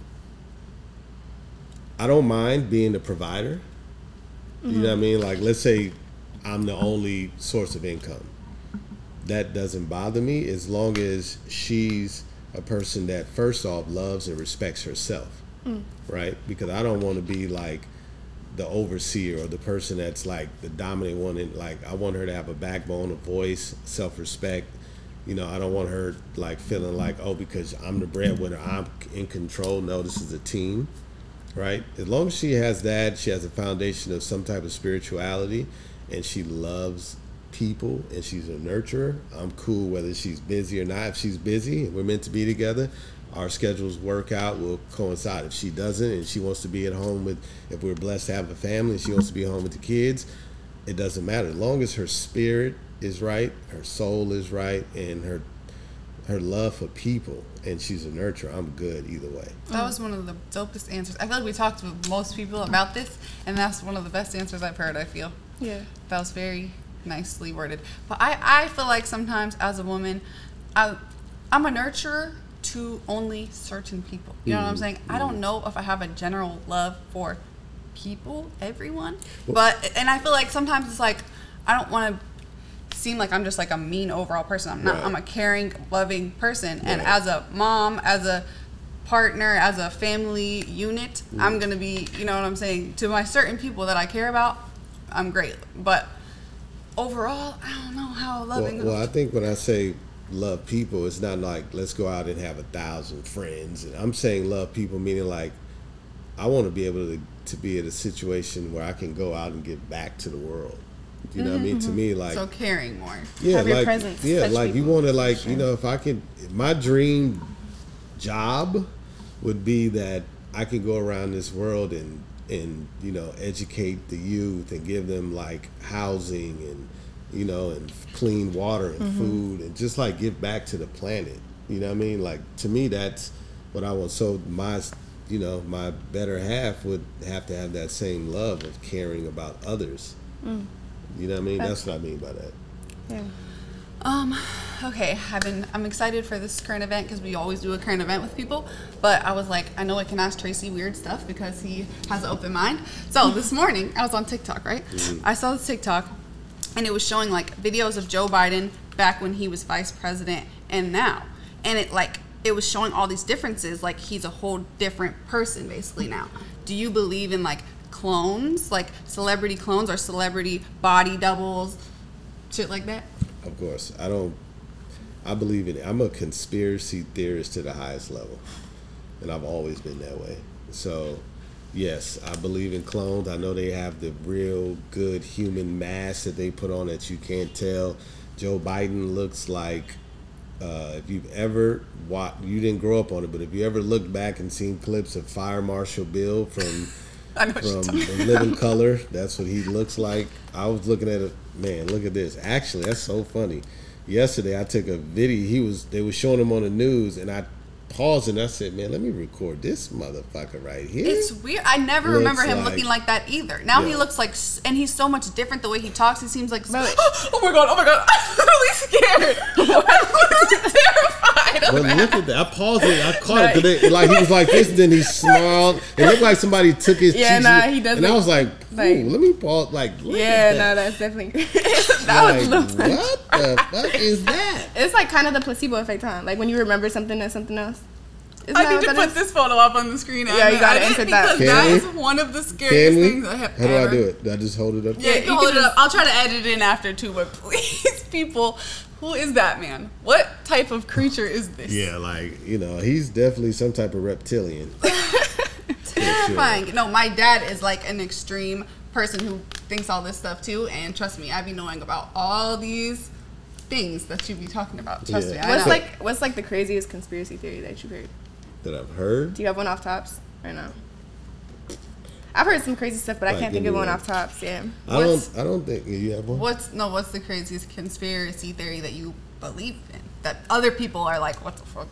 I don't mind being the provider. Mm-hmm. You know what I mean? Like let's say I'm the only source of income. That doesn't bother me as long as she's a person that first off loves and respects herself, mm. right? Because I don't want to be like the overseer or the person that's like the dominant one. And like I want her to have a backbone, a voice, self-respect. You know, I don't want her like feeling like, oh, because I'm the breadwinner, I'm in control. No, this is a team, right? As long as she has that, she has a foundation of some type of spirituality, and she loves people and she's a nurturer, I'm cool whether she's busy or not. If she's busy and we're meant to be together, our schedules work out, will coincide. If she doesn't and she wants to be at home with, if we're blessed to have a family and she wants to be home with the kids, it doesn't matter. As long as her spirit is right, her soul is right, and her her love for people, and she's a nurturer, I'm good either way. That was one of the dopest answers. I feel like we talked with most people about this, and that's one of the best answers I've heard, I feel. Yeah. That was very nicely worded. But I, I feel like sometimes as a woman, I, I'm a nurturer to only certain people. You know mm-hmm. what I'm saying? Mm-hmm. I don't know if I have a general love for people, everyone. Well, but, and I feel like sometimes it's like, I don't want to seem like I'm just like a mean overall person. I'm not. Right. I'm a caring, loving person. Right. And as a mom, as a partner, as a family unit, mm-hmm. I'm going to be, you know what I'm saying? To my certain people that I care about, I'm great. But overall, I don't know how loving. Well, well, I think when I say love people, it's not like let's go out and have a thousand friends. And I'm saying love people, meaning like I want to be able to to be in a situation where I can go out and give back to the world. You know mm-hmm, what I mean? Mm-hmm. To me, like so caring more. Yeah, have like your presence, yeah, like people. You want to like sure. you know if I can, my dream job would be that I can go around this world and. and you know educate the youth and give them like housing and you know and clean water and mm-hmm. food and just like give back to the planet. You know what I mean? Like to me that's what I want. So my you know my better half would have to have that same love of caring about others. mm. You know what I mean? That's, that's what I mean by that. Yeah. Um, okay, I've been, I'm excited for this current event because we always do a current event with people, but I was like, I know I can ask Tracy weird stuff because he has an open mind. So this morning, I was on TikTok, right? Mm-hmm. I saw this TikTok, and it was showing like videos of Joe Biden back when he was vice president and now. And it like it was showing all these differences. Like, he's a whole different person basically now. Do you believe in like clones, like celebrity clones or celebrity body doubles, shit like that? Of course, I don't. I believe in it. I'm a conspiracy theorist to the highest level, and I've always been that way. So, yes, I believe in clones. I know they have the real good human mask that they put on that you can't tell. Joe Biden looks like, uh, if you've ever watched, you didn't grow up on it, but if you ever looked back and seen clips of Fire Marshal Bill from I know from The Living Color, that's what he looks like. I was looking at it, man, look at this. Actually, that's so funny. Yesterday, I took a video. He was they were showing him on the news, and I paused and I said, "Man, let me record this motherfucker right here." It's weird. I never Looks remember him like- looking like that either. Now he Yeah. looks like, s- and he's so much different the way he talks. He seems like, Bro, oh my god, oh my god, I'm really scared. I'm terrified. But of him. look at that. I paused it. I caught it. 'Cause it. Like, he was like this, and then he smiled. It looked like somebody took his Yeah, cheeks. nah, he does And I look was like, like- "Ooh, let me pause." Like, look Yeah, at no, that. that's definitely. That Like, was looks like- what the fuck is that? It's like kind of the placebo effect, huh? Like when you remember something as something else. Isn't I that need what to that put is? this photo up on the screen. Yeah, you gotta I did insert that. because Can that we? is one of the Can scariest we? things I have How do ever. I do it? Do I just hold it up? Yeah, you can you hold can it up. just- I'll try to edit it in after too, but please, people, who is that man? What type of creature is this? Yeah, like, you know, he's definitely some type of reptilian. Terrifying. No, my dad is like an extreme person who thinks all this stuff too, and trust me, I be knowing about all these things that you be talking about. Trust Yeah. me, I What's know. like what's like the craziest conspiracy theory that you've heard? That I've heard. Do you have one off tops or no? I've heard some crazy stuff, but I Like, can't give think of me one one. off tops. Yeah. I What's- don't. I don't think you have one. What's no? What's the craziest conspiracy theory that you believe in that other people are like, what the fuck?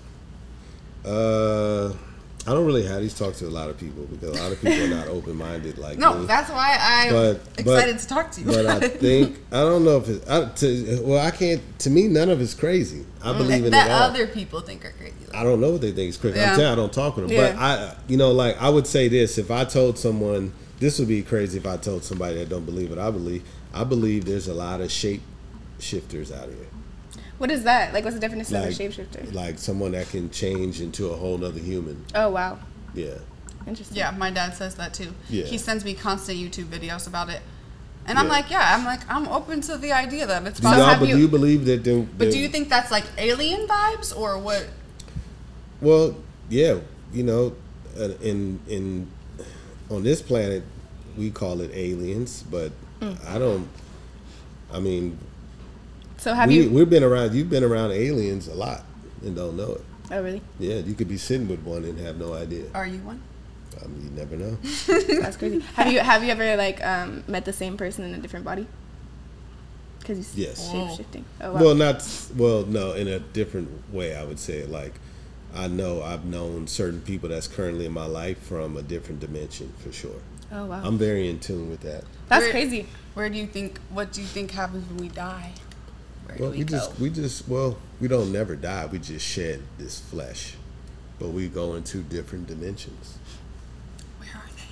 Uh, I don't really have these talks to a lot of people because a lot of people are not open minded like No, me. that's why I'm But- excited but- to talk to you. But I about it. think I don't know if it's I, to, well. I can't. To me, none of it's crazy. I believe in that it all. other people think are crazy. I don't know what they think is crazy. Yeah. I'm saying I don't talk with them. Yeah. But I, you know, like I would say this: if I told someone, this would be crazy if I told somebody that don't believe what I believe. I believe there's a lot of shape shifters out here. What is that? Like, what's the definition Like, of a shapeshifter? like someone that can change into a whole nother human. Oh wow, Yeah. interesting. Yeah, my dad says that too. Yeah. He sends me constant YouTube videos about it. And I'm Yeah. like, yeah, I'm like, I'm open to the idea that it's Do y'all, possible. have but you- do you believe that? They, But do you think that's like alien vibes or what? Well, yeah, you know, uh, in in on this planet we call it aliens, but I don't. I mean, So have we you? we've been around. You've been around aliens a lot and don't know it. Oh really? Yeah, you could be sitting with one and have no idea. Are you one? I mean, you never know. That's crazy. Have you have you ever like um, met the same person in a different body? Because he's Yes. shape shifting. Oh wow. Well, not well. No, in a different way, I would say. Like, I know I've known certain people that's currently in my life from a different dimension for sure. oh wow. I'm very in tune with that. That's Where- crazy. Where do you think? What do you think happens when we die? Where Well, do we, we go? just we just well, we don't never die. We just shed this flesh, but we go into different dimensions. Where are they?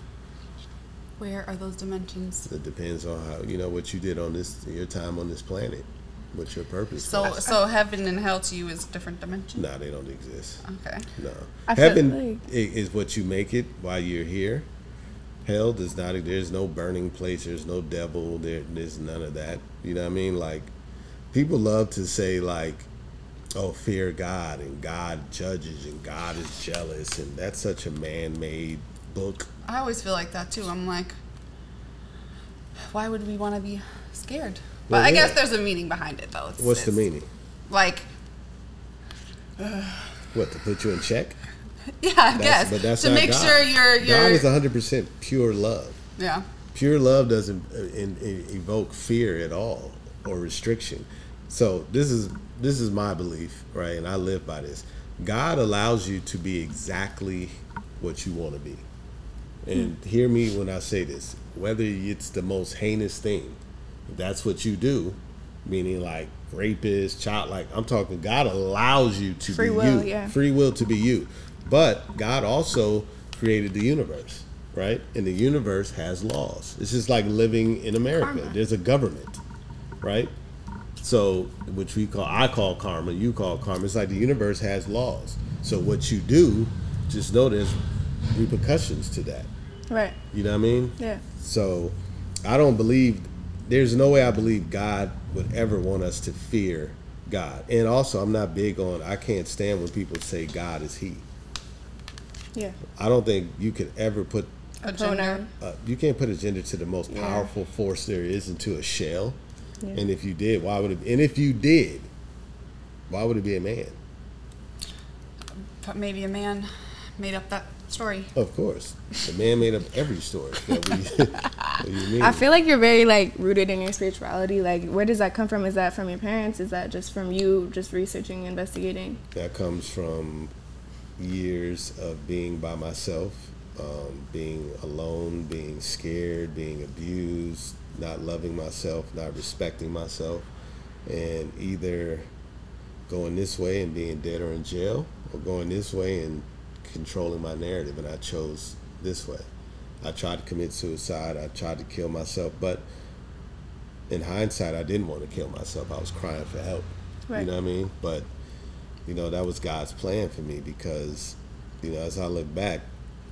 Where are those dimensions? It depends on how you know what you did on this your time on this planet. What's your purpose? So, so heaven and hell to you is different dimension. no, they don't exist. Okay. No, I feel heaven like- i- is what you make it while you're here. Hell does not. There's no burning place. There's no devil. There, there's none of that. You know what I mean? Like, people love to say like, "Oh, fear God," and God judges, and God is jealous, and that's such a man-made book. I always feel like that too. I'm like, why would we want to be scared? But Well, I yeah. guess there's a meaning behind it, though. It's, What's the it's meaning? Like, What, to put you in check? yeah, I That's- guess but that's to not make God. sure you're you're God is one hundred percent pure love. yeah. Pure love doesn't uh, in, in, evoke fear at all or restriction. So this is this is my belief, right? And I live by this. God allows you to be exactly what you want to be. And hear me when I say this. Whether it's the most heinous thing, if that's what you do, meaning like rapist, child, like I'm talking, God allows you to Free be will, you. yeah. Free will to be you. But God also created the universe, right? And the universe has laws. It's just like living in America. Karma. There's a government, right? So, which we call, I call karma, you call karma. It's like the universe has laws. So what you do, just know there's repercussions to that. Right. You know what I mean? Yeah. So I don't believe, there's no way I believe God would ever want us to fear God. And also, I'm not big on, I can't stand when people say God is he. Yeah. I don't think you could ever put A gender. Uh, you can't put a gender to the most Yeah. powerful force there is into a shell. Yeah. And if you did, why would it? And if you did, why would it be a man? But maybe a man made up that story. Of course, the man made up every story that we. What do you mean? I feel like you're very like rooted in your spirituality. Like, where does that come from? Is that from your parents? Is that just from you, just researching, investigating? That comes from years of being by myself, um, being alone, being scared, being abused, not loving myself, not respecting myself, and either going this way and being dead or in jail, or going this way and controlling my narrative. And I chose this way. I tried to commit suicide. I tried to kill myself, but in hindsight, I didn't want to kill myself. I was crying for help. Right. You know what I mean? But you know, that was God's plan for me, because, you know, as I look back,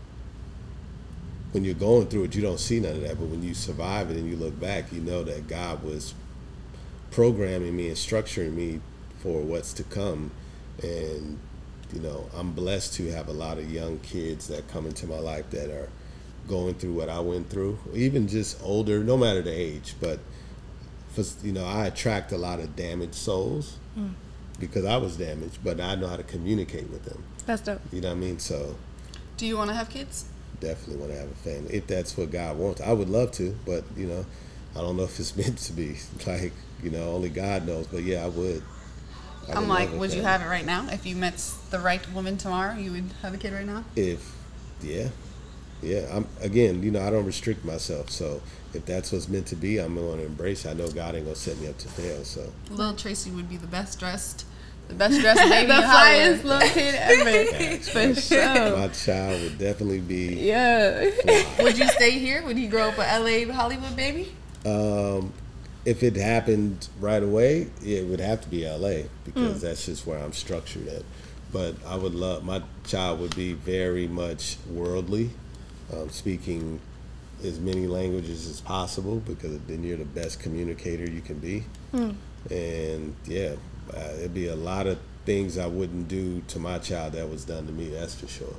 when you're going through it, you don't see none of that. But when you survive it and you look back, you know that God was programming me and structuring me for what's to come. And, you know, I'm blessed to have a lot of young kids that come into my life that are going through what I went through, even just older, no matter the age. But, for, you know, I attract a lot of damaged souls. Mm. Because I was damaged, but I know how to communicate with them. That's dope. You know what I mean? So Do you want to have kids? Definitely want to have a family, if that's what God wants. I would love to, but, you know, I don't know if it's meant to be. Like, you know, only God knows. But, yeah, I would. I I'm would like, love a would you family. have it right now? If you met the right woman tomorrow, you would have a kid right now? If, yeah. Yeah. I'm Again, you know, I don't restrict myself. So if that's what's meant to be, I'm going to embrace it. I know God ain't going to set me up to fail. So Little Tracy would be the best dressed, the best dressed baby The in Hollywood. flyest little kid ever. For sure. my child would definitely be Yeah. fly. Would you stay here? Would he grow up a L A Hollywood baby? Um, if it happened right away, yeah, it would have to be L A, because Mm. that's just where I'm structured at. But I would love, my child would be very much worldly, um, speaking as many languages as possible, because then you're the best communicator you can be. Mm. And yeah, uh, it'd be a lot of things I wouldn't do to my child that was done to me, that's for sure.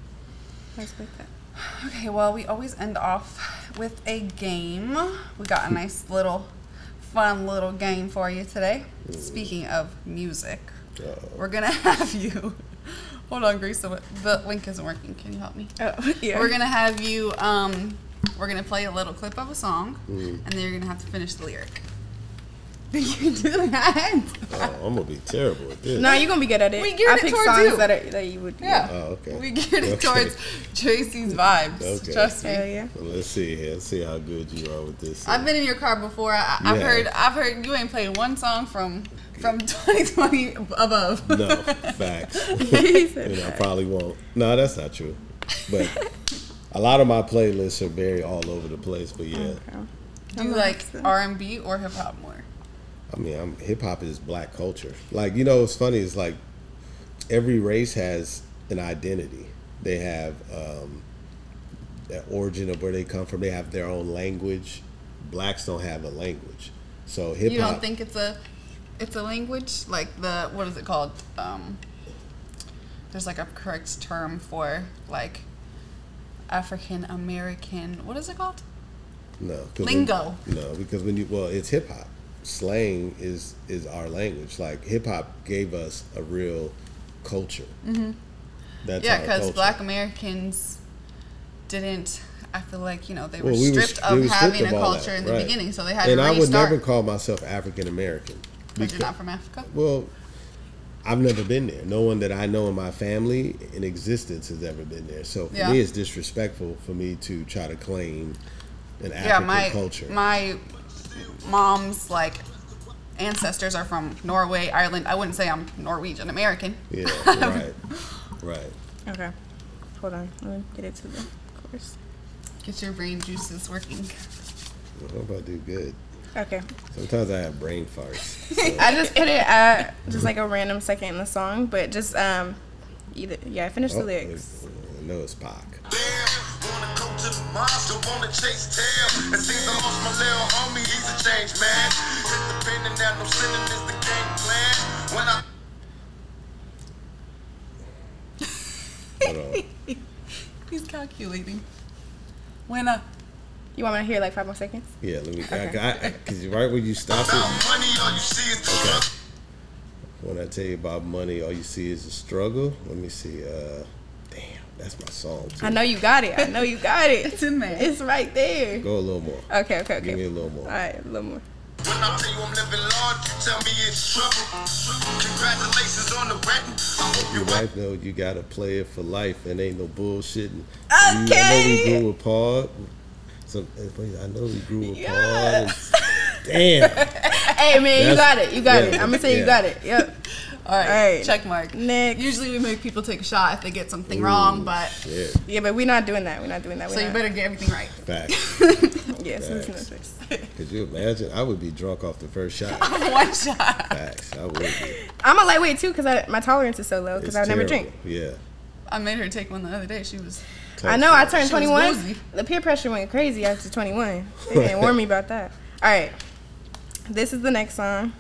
I respect that. Okay, well, we always end off with a game. We got a nice little, fun little game for you today. Mm. Speaking of music, Uh-oh. we're going to have you... Hold on, Grace, the, the link isn't working. Can you help me? Oh, yeah. We're going to have you... Um, we're going to play a little clip of a song, Mm. and then you're going to have to finish the lyric. You can do that. Oh, I'm gonna be terrible at this. No, you're gonna be good at it. We geared I it pick towards songs you. that are that you would. Yeah. Oh, okay. We geared it Okay. towards Tracy's vibes. Okay. Trust me. Hell yeah. Well, let's see here. Let's see how good you are with this. I've been in your car before. I, I've Yeah. heard. I've heard you ain't played one song from from twenty twenty above. No, facts. He said And I that. probably won't. No, that's not true. But a lot of my playlists are very all over the place. But yeah, Okay. Do you like R and B or hip hop more? I mean, I'm, hip hop is black culture. Like, you know, what's funny is like every race has an identity. They have um, the origin of where they come from. They have their own language. Blacks don't have a language. So hip hop. You don't think it's a it's a language, like the what is it called? Um, there's like a correct term for like African American. What is it called? No. 'cause Lingo. When, no, because when you well, it's hip hop. Slang is is our language. Like hip hop gave us a real culture. Mm-hmm. That's Yeah, our because culture. Black Americans didn't. I feel like you know they were Well, we were stripped st- we of were stripped having of a all culture that, in the right. beginning, so they had And to I would restart. never call myself African American. Because you're not from Africa. Well, I've never been there. No one that I know in my family in existence has ever been there. So for Yeah. me, it's disrespectful for me to try to claim an African Yeah, my culture. my mom's like ancestors are from Norway, Ireland. I wouldn't say I'm Norwegian American. Yeah, right, right. Okay. Hold on. Let me get it to the chorus. Get your brain juices working. I hope I do good. Okay. Sometimes I have brain farts. So. I just put it at just like a random second in the song, but just um, either yeah, finish the Oh, lyrics. I know it's Pac. Wanna go to the mosque, don't wanna chase tail. It seems I lost my little homie, he's a changed man. Hit the pen and now no sinning is the game plan. When I Hold on. He's calculating. When I You want me to hear like five more seconds? Yeah, let me. Okay. I, I, Cause right when you stop it. money, all you see is the Okay. struggle. When I tell you about money, all you see is the struggle. Let me see. Uh, damn, that's my song too. I know you got it. I know you got it. It's in there. It's right there. Go a little more. Okay, okay, okay. Give me a little more. All right, a little more. When I tell you I'm living large, you tell me it's trouble. Congratulations on the wedding. I hope Your you wife know you gotta play it for life and ain't no bullshitting. Okay. You, I know we grew apart. So I know we grew apart. Yes. Damn. Hey man, you That's- got it. You got yeah, it. I'm gonna say yeah. you got it. Yep. All right, All right. check mark. Next. Usually we make people take a shot if they get something wrong, but Yeah. Yeah, but we're not doing that. We're not doing that. We're so you not. better get everything right. Facts. Yes, it's no Facts. choice. Could you imagine? I would be drunk off the first shot. One shot. Facts. I would be. I'm a lightweight too, cause I, my tolerance is so low. Cause It's I would never terrible. drink. Yeah. I made her take one the other day. She was. I know. I turned She was twenty-one. woozy. The peer pressure went crazy after twenty-one. They didn't warn me about that. All right. This is the next song.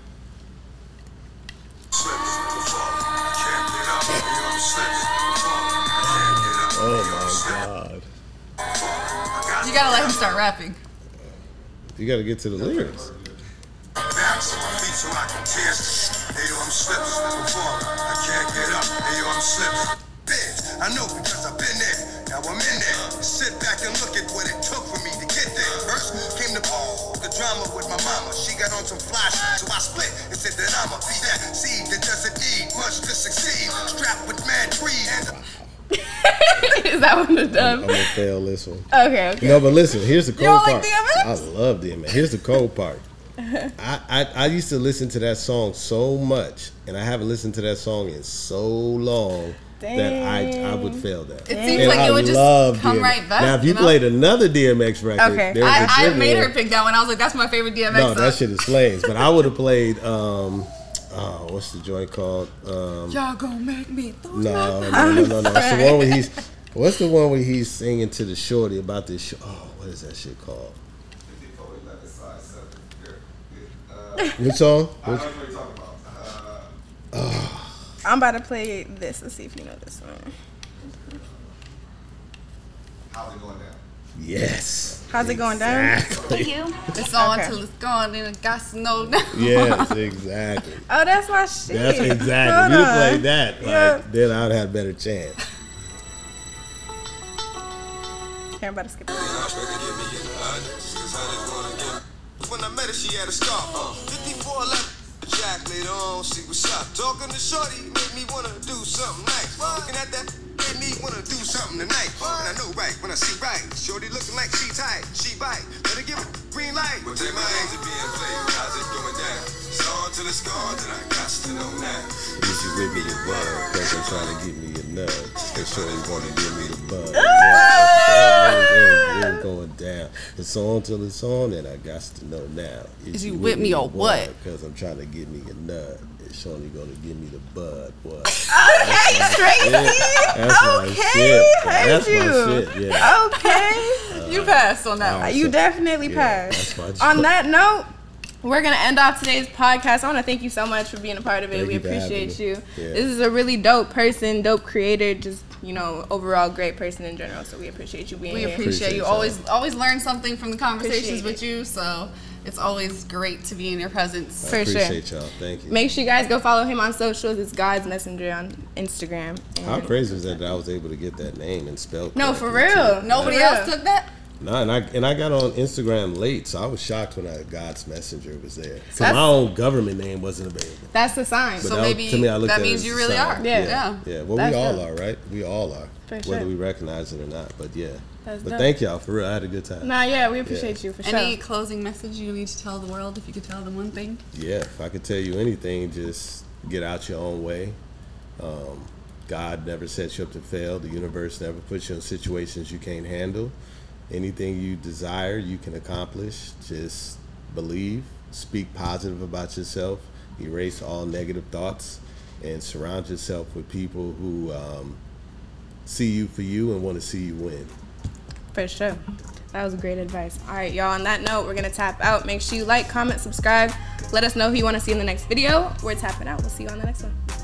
Oh my god. You gotta let him start rapping. You gotta get to the lyrics. Back so my feet so I can tears. Hey yo, I'm slipping. Before I can't get up. Hey yo, I'm slipping. Bitch, I know because I've been there. Now I'm in there. Sit back and look at what it took for me to get there. First came the ball, the drama with my mama. She got on some fly shit, so I split and said that I'ma be that seed that doesn't need much to succeed. Strapped with mad greed and Is that one of I'm them? gonna fail this one. Okay, okay. No, but listen, here's the cold don't part. like D M X? I love D M X. Here's the cold part. I, I, I used to listen to that song so much, and I haven't listened to that song in so long that I I would fail that. It seems And like I it would just love come D M X. right back. Now, if you, know? played another D M X record, Okay. there's a I, I different made her one. pick that one. I was like, that's my favorite D M X No, song. that shit is flames. But I would have played. Um, oh, what's the joint called? Um, Y'all gonna make me throw no, no, no, no, no. It's the one where he's. What's the one where he's singing to the shorty about this? Sh- oh, what is that shit called? Which song? Which? I'm about to play this. Let's see if you know this one. how's it going down? Yes. How's it going down? Exactly. It's on Okay. till it's gone, and it got to know now. Yes, exactly. Oh, that's my shit. That's Hold exactly. If you on. played that, like, Yeah. then I'd have a better chance. Okay, I'm about to skip it. When I met her, she had a scarf on. fifty-four eleven. Jack later on, see what's up. Talking to Shorty made me wanna do something nice. Looking at that made me wanna do something tonight. And I know right when I see right. Shorty looking like she tight, she bite. Better give it green light. Well, take my hands to being played. How's it going down? It's on till it's gone, then I got to know now. Is you with me the bud? Cause I'm trying to get me a nut. They sure you want to give me the bud. It's going down. It's on till it's on, and I got to know now. Is you with me or what? Cause I'm trying to get me a nut. It's only gonna give me the bud. What? Okay, Tracy. That's my Okay, shit. heard That's you. my shit. Yeah. Okay. You passed on that All one. right. You so- definitely Yeah, passed. that's my On joke. that note, we're gonna end off today's podcast. I want to thank you so much for being a part of it. Thank we you for having appreciate me. you. Yeah. This is a really dope person, dope creator, just you know, overall great person in general. So we appreciate you being We here. appreciate Appreciate you. y'all. Always, always learn something from the conversations Appreciate with you. So it's always great to be in your presence. I For sure. appreciate y'all. Thank you. Make sure you guys go follow him on socials. It's God's Messenger on Instagram. How And- crazy is that, that I was able to get that name and spell No, for correctly, real. too? Nobody For else real. took that. No, and I and I got on Instagram late, so I was shocked when I, God's Messenger was there. Because That's- my own government name wasn't available. That's the sign. But So that was- maybe to me, I looked that at it means as you a really sign. are. Yeah. Yeah. Yeah, well, That's we all true. are, right? We all are, For whether sure. we recognize it or not. But yeah, That's but dope. thank y'all for real. I had a good time. Nah, yeah, we appreciate you for sure. Any closing message you need to tell the world? If you could tell them one thing. Yeah, if I could tell you anything, just get out your own way. Um, God never sets you up to fail. The universe never puts you in situations you can't handle. Anything you desire, you can accomplish. Just believe, speak positive about yourself, erase all negative thoughts, and surround yourself with people who um, see you for you and want to see you win. For sure. That was great advice. All right, y'all, on that note, we're going to tap out. Make sure you like, comment, subscribe. Let us know who you want to see in the next video. We're tapping out. We'll see you on the next one.